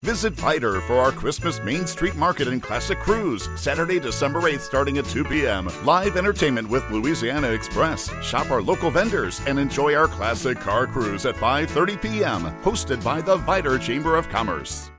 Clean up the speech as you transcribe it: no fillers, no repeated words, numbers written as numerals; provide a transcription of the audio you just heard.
Visit Vidor for our Christmas Main Street Market and Classic Cruise, Saturday, December 8th, starting at 2 p.m. Live entertainment with Louisiana Express. Shop our local vendors and enjoy our classic car cruise at 5:30 p.m. Hosted by the Vidor Chamber of Commerce.